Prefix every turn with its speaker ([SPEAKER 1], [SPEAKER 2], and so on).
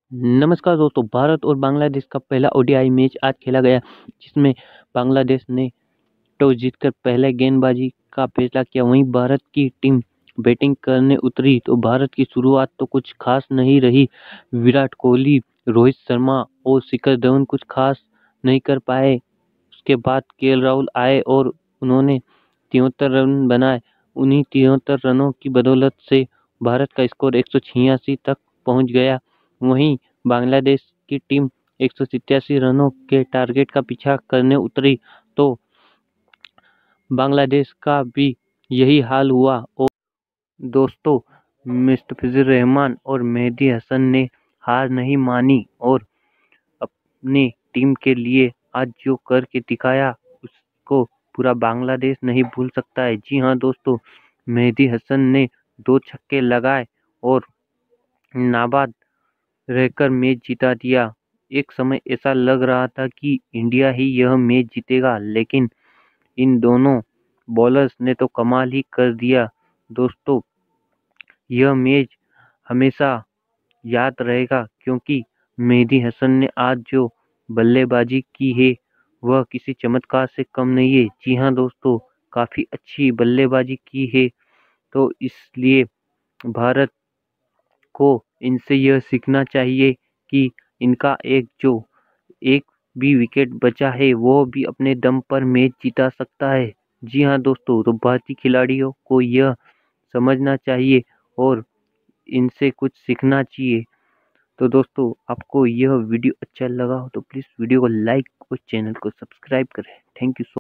[SPEAKER 1] नमस्कार दोस्तों, भारत और बांग्लादेश का पहला ओडीआई मैच आज खेला गया, जिसमें बांग्लादेश ने टॉस जीतकर पहले गेंदबाजी का फैसला किया। वहीं भारत की टीम बैटिंग करने उतरी तो भारत की शुरुआत तो कुछ खास नहीं रही। विराट कोहली, रोहित शर्मा और शिखर धवन कुछ खास नहीं कर पाए। उसके बाद केएल राहुल आए और उन्होंने 73 रन बनाए। उन्हीं 73 रनों की बदौलत से भारत का स्कोर 186 तक पहुंच गया। वहीं बांग्लादेश की टीम 187 रनों के टारगेट का पीछा करने उतरी तो बांग्लादेश का भी यही हाल हुआ और दोस्तों मुस्तफिजुर रहमान और मेहदी हसन ने हार नहीं मानी और अपनी टीम के लिए आज जो करके दिखाया उसको पूरा बांग्लादेश नहीं भूल सकता है। जी हाँ दोस्तों, मेहदी हसन ने 2 छक्के लगाए और नाबाद रहकर मैच जिता दिया। एक समय ऐसा लग रहा था कि इंडिया ही यह मैच जीतेगा, लेकिन इन दोनों बॉलर्स ने तो कमाल ही कर दिया। दोस्तों, यह मैच हमेशा याद रहेगा क्योंकि मेहदी हसन ने आज जो बल्लेबाजी की है वह किसी चमत्कार से कम नहीं है। जी हाँ दोस्तों, काफ़ी अच्छी बल्लेबाजी की है। तो इसलिए भारत को इनसे यह सीखना चाहिए कि इनका एक भी विकेट बचा है वो भी अपने दम पर मैच जिता सकता है। जी हाँ दोस्तों, तो भारतीय खिलाड़ियों को यह समझना चाहिए और इनसे कुछ सीखना चाहिए। तो दोस्तों, आपको यह वीडियो अच्छा लगा हो तो प्लीज़ वीडियो को लाइक और चैनल को सब्सक्राइब करें। Thank you so